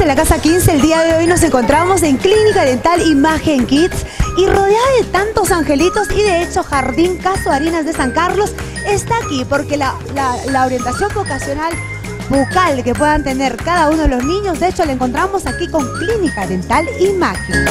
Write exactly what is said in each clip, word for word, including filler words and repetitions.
la Casa quince, el día de hoy nos encontramos en Clínica Dental Imagen Kids y rodeada de tantos angelitos, y de hecho Jardín Casuarinas de San Carlos está aquí porque la, la, la orientación vocacional bucal que puedan tener cada uno de los niños, de hecho la encontramos aquí con Clínica Dental Imagen.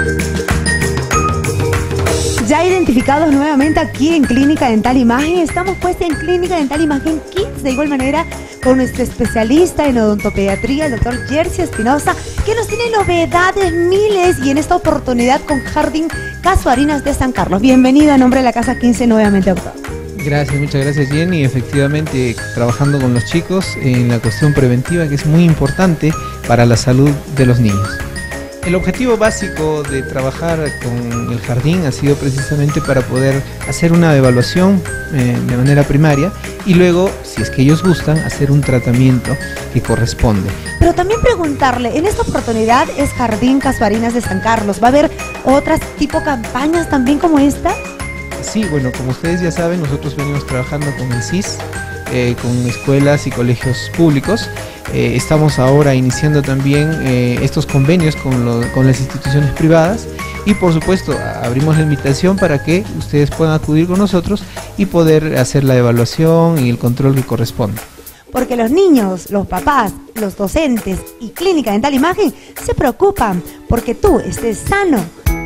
Ya identificados nuevamente aquí en Clínica Dental Imagen, estamos pues en Clínica Dental Imagen Kids, de igual manera con nuestro especialista en odontopediatría, el doctor Jersey Espinosa, que nos tiene novedades miles, y en esta oportunidad con Jardín Casuarinas de San Carlos. Bienvenido a nombre de la Casa quince nuevamente, doctor. Gracias, muchas gracias, Jenny. Efectivamente, trabajando con los chicos en la cuestión preventiva, que es muy importante para la salud de los niños. El objetivo básico de trabajar con el jardín ha sido precisamente para poder hacer una evaluación eh, de manera primaria y luego, si es que ellos gustan, hacer un tratamiento que corresponde. Pero también preguntarle, en esta oportunidad es Jardín Casuarinas de San Carlos, ¿va a haber otras tipo campañas también como esta? Sí, bueno, como ustedes ya saben, nosotros venimos trabajando con el C I S, eh, con escuelas y colegios públicos. Eh, estamos ahora iniciando también eh, estos convenios con, lo, con las instituciones privadas, y por supuesto abrimos la invitación para que ustedes puedan acudir con nosotros y poder hacer la evaluación y el control que corresponde. Porque los niños, los papás, los docentes y Clínica Dental Imagen se preocupan porque tú estés sano.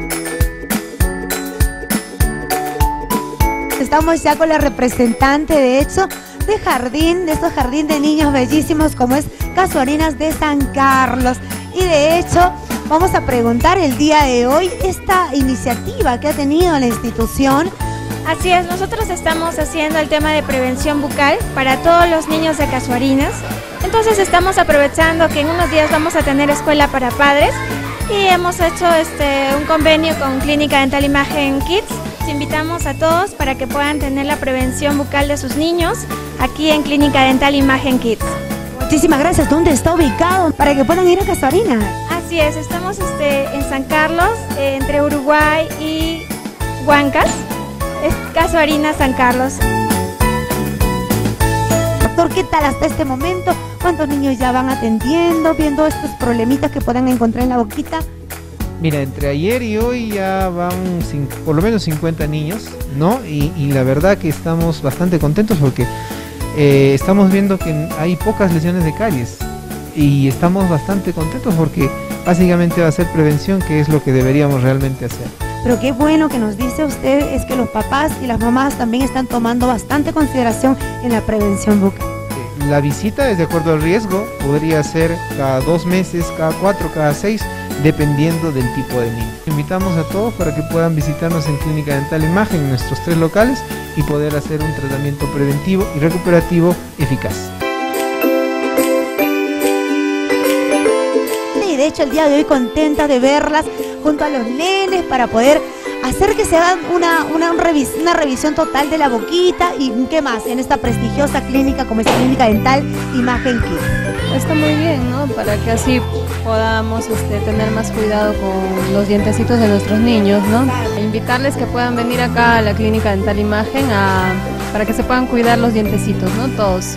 Estamos ya con la representante, de hecho, de jardín, de estos jardín de niños bellísimos como es Casuarinas de San Carlos. Y de hecho, vamos a preguntar el día de hoy esta iniciativa que ha tenido la institución. Así es, nosotros estamos haciendo el tema de prevención bucal para todos los niños de Casuarinas. Entonces estamos aprovechando que en unos días vamos a tener escuela para padres y hemos hecho este, un convenio con Clínica Dental Imagen Kids. Les invitamos a todos para que puedan tener la prevención bucal de sus niños aquí en Clínica Dental Imagen Kids. Muchísimas gracias. ¿Dónde está ubicado para que puedan ir a Casuarinas? Así es, estamos este, en San Carlos, eh, entre Uruguay y Huancas. Es Casuarinas San Carlos. Doctor, ¿qué tal hasta este momento? ¿Cuántos niños ya van atendiendo, viendo estos problemitas que puedan encontrar en la boquita? Mira, entre ayer y hoy ya van cinco, por lo menos cincuenta niños, ¿no? Y, y la verdad que estamos bastante contentos porque eh, estamos viendo que hay pocas lesiones de caries, y estamos bastante contentos porque básicamente va a ser prevención, que es lo que deberíamos realmente hacer. Pero qué bueno que nos dice usted, es que los papás y las mamás también están tomando bastante consideración en la prevención bucal. La visita es de acuerdo al riesgo, podría ser cada dos meses, cada cuatro, cada seis, dependiendo del tipo de niño. Invitamos a todos para que puedan visitarnos en Clínica Dental Imagen, en nuestros tres locales, y poder hacer un tratamiento preventivo y recuperativo eficaz. Y de hecho el día de hoy contenta de verlas junto a los nenes para poder hacer que se haga una, una, un revis, una revisión total de la boquita y qué más en esta prestigiosa clínica como es Clínica Dental Imagen Kids. Está muy bien, ¿no? Para que así podamos este, tener más cuidado con los dientecitos de nuestros niños, ¿no? Invitarles que puedan venir acá a la Clínica Dental Imagen a, para que se puedan cuidar los dientecitos, ¿no? Todos.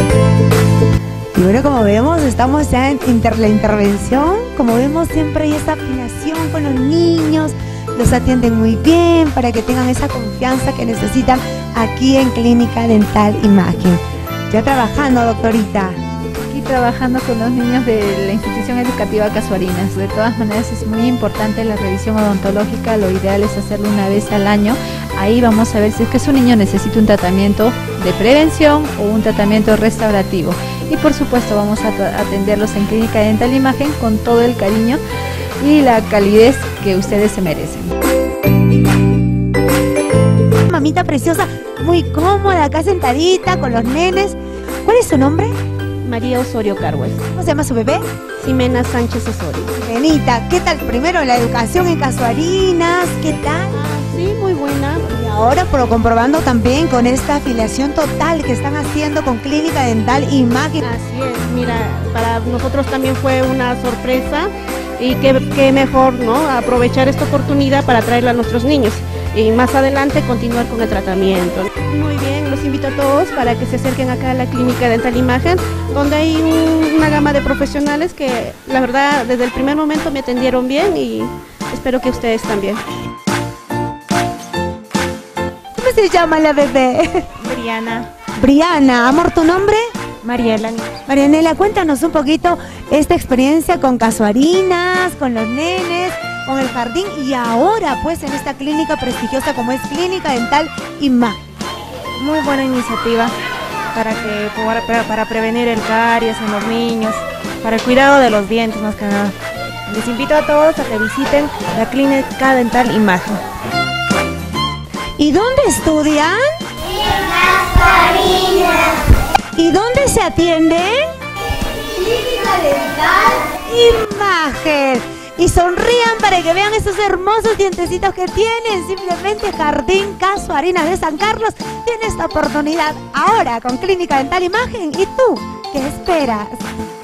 Y bueno, como vemos, estamos ya en inter, la intervención, como vemos siempre hay esa afinación con los niños, los atienden muy bien para que tengan esa confianza que necesitan aquí en Clínica Dental Imagen. Ya trabajando, doctorita. Aquí trabajando con los niños de la institución educativa Casuarinas. De todas maneras es muy importante la revisión odontológica, lo ideal es hacerlo una vez al año. Ahí vamos a ver si es que su niño necesita un tratamiento de prevención o un tratamiento restaurativo. Y por supuesto vamos a atenderlos en Clínica Dental Imagen con todo el cariño y la calidez que ustedes se merecen. Mamita preciosa, muy cómoda acá sentadita con los nenes. ¿Cuál es su nombre? María Osorio Carhues. ¿Cómo se llama su bebé? Ximena Sánchez Osorio. Benita, ¿qué tal? Primero la educación en Casuarinas, ¿qué tal? Ah, sí, muy buena. Y ahora pero comprobando también con esta afiliación total que están haciendo con Clínica Dental Imagen. Así es, mira, para nosotros también fue una sorpresa y qué, qué mejor, ¿no? Aprovechar esta oportunidad para traerla a nuestros niños y más adelante continuar con el tratamiento. Muy bien. los invito a todos para que se acerquen acá a la Clínica Dental Imagen, donde hay un- una gama de profesionales que la verdad desde el primer momento me atendieron bien y espero que ustedes también. ¿Cómo se llama la bebé? Briana, Briana, amor, ¿tu nombre? Mariela. Marianela, cuéntanos un poquito esta experiencia con Casuarinas, con los nenes, con el jardín y ahora pues en esta clínica prestigiosa como es Clínica Dental Imagen. Muy buena iniciativa para que para, para prevenir el caries en los niños, para el cuidado de los dientes más que nada. Les invito a todos a que visiten la Clínica Dental Imagen. ¿Y dónde estudian? ¿Y dónde se atienden? Clínica Dental Imagen. Y sonrían para que vean esos hermosos dientecitos que tienen. Simplemente Jardín Casuarinas de San Carlos tiene esta oportunidad ahora con Clínica Dental Imagen. ¿Y tú qué esperas?